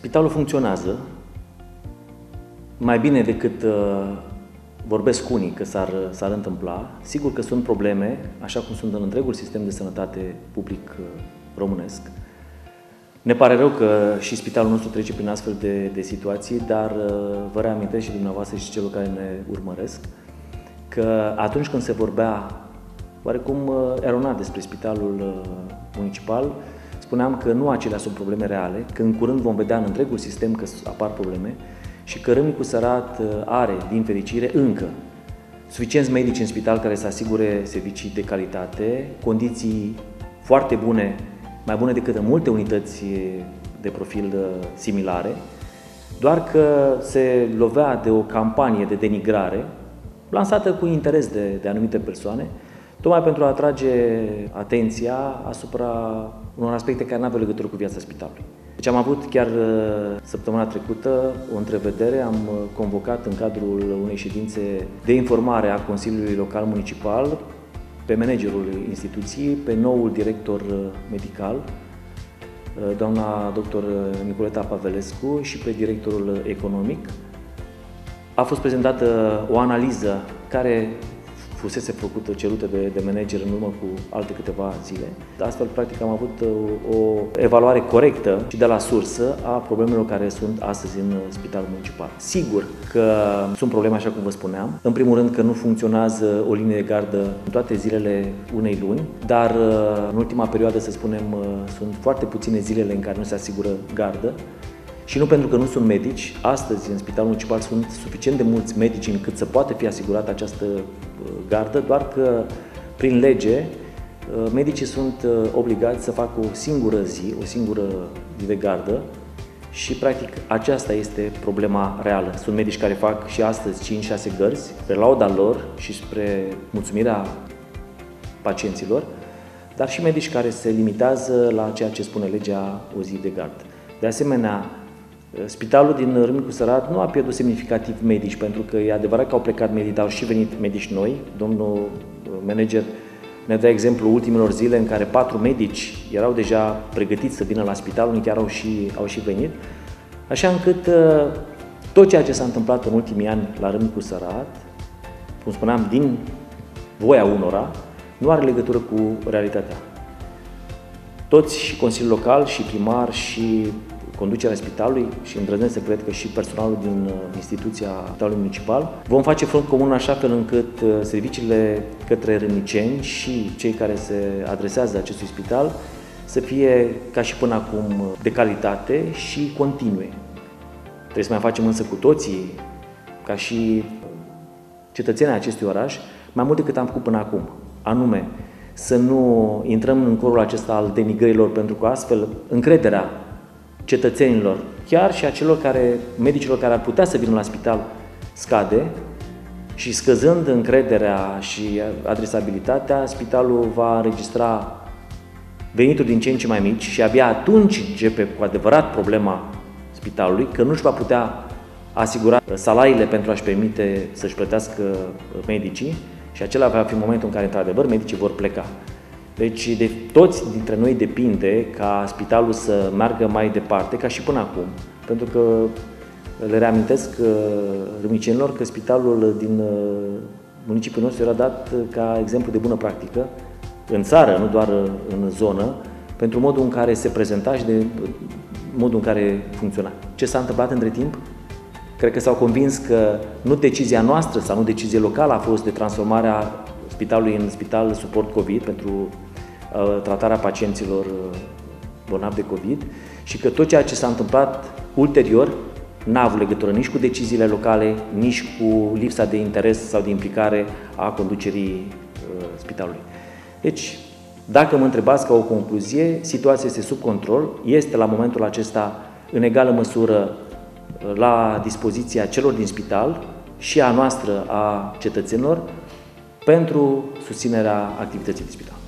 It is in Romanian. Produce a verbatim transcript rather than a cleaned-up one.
Spitalul funcționează mai bine decât uh, vorbesc unii că s-ar, s-ar întâmpla. Sigur că sunt probleme, așa cum sunt în întregul sistem de sănătate public uh, românesc. Ne pare rău că și spitalul nostru trece prin astfel de, de situații, dar uh, vă reamintesc și dumneavoastră și celor care ne urmăresc că atunci când se vorbea oarecum uh, eronat despre spitalul uh, municipal, spuneam că nu acelea sunt probleme reale, că în curând vom vedea în întregul sistem că apar probleme și că Râmnicu Sărat are, din fericire, încă suficienți medici în spital care să asigure servicii de calitate, condiții foarte bune, mai bune decât în multe unități de profil similare, doar că se lovea de o campanie de denigrare lansată cu interes de, de anumite persoane, tocmai pentru a atrage atenția asupra unor aspecte care nu aveau legătură cu viața spitalului. Deci am avut chiar săptămâna trecută o întrevedere, am convocat în cadrul unei ședințe de informare a Consiliului Local Municipal pe managerul instituției, pe noul director medical, doamna doctor Nicoleta Pavelescu, și pe directorul economic. A fost prezentată o analiză care fusese făcută, cerută de, de manager în urmă cu alte câteva zile. Astfel, practic, am avut o, o evaluare corectă și de la sursă a problemelor care sunt astăzi în spitalul municipal. Sigur că sunt probleme, așa cum vă spuneam. În primul rând că nu funcționează o linie de gardă în toate zilele unei luni, dar în ultima perioadă, să spunem, sunt foarte puține zilele în care nu se asigură gardă. Și nu pentru că nu sunt medici, astăzi în spitalul municipal sunt suficient de mulți medici încât să poată fi asigurată această gardă, doar că prin lege medicii sunt obligați să facă o singură zi, o singură zi de gardă și practic aceasta este problema reală. Sunt medici care fac și astăzi cinci șase gărzi, spre lauda lor și spre mulțumirea pacienților, dar și medici care se limitează la ceea ce spune legea, o zi de gardă. De asemenea, spitalul din Râmnicu Sărat nu a pierdut semnificativ medici, pentru că e adevărat că au plecat medici, dar au și venit medici noi. Domnul manager ne dă exemplu ultimelor zile în care patru medici erau deja pregătiți să vină la spital, unii chiar au și, au și venit, așa încât tot ceea ce s-a întâmplat în ultimii ani la Râmnicu Sărat, cum spuneam, din voia unora, nu are legătură cu realitatea. Toți, și Consiliul Local, și primar, și conducerea spitalului și îndrăznesc să cred că și personalul din instituția spitalului municipal, vom face front comun în așa fel încât serviciile către râmniceni și cei care se adresează acestui spital să fie, ca și până acum, de calitate și continue. Trebuie să mai facem însă cu toții, ca și cetățenii acestui oraș, mai mult decât am făcut până acum, anume să nu intrăm în corul acesta al denigrărilor, pentru că astfel încrederea cetățenilor, chiar și a celor care, medicilor care ar putea să vină la spital, scade și scăzând încrederea și adresabilitatea, spitalul va înregistra venituri din ce în ce mai mici și abia atunci începe cu adevărat problema spitalului, că nu își va putea asigura salariile pentru a-și permite să-și plătească medicii și acela va fi momentul în care, într-adevăr, medicii vor pleca. Deci de toți dintre noi depinde ca spitalul să meargă mai departe, ca și până acum, pentru că le reamintesc râmnicenilor că spitalul din municipiul nostru era dat ca exemplu de bună practică în țară, nu doar în zonă, pentru modul în care se prezenta și de modul în care funcționa. Ce s-a întâmplat între timp? Cred că s-au convins că nu decizia noastră sau nu decizie locală a fost de transformarea spitalului în spital suport COVID pentru uh, tratarea pacienților uh, bolnavi de COVID și că tot ceea ce s-a întâmplat ulterior n-a avut legătură nici cu deciziile locale, nici cu lipsa de interes sau de implicare a conducerii uh, spitalului. Deci, dacă mă întrebați ca o concluzie, situația este sub control, este la momentul acesta în egală măsură la dispoziția celor din spital și a noastră, a cetățenilor, pentru susținerea activității de spital.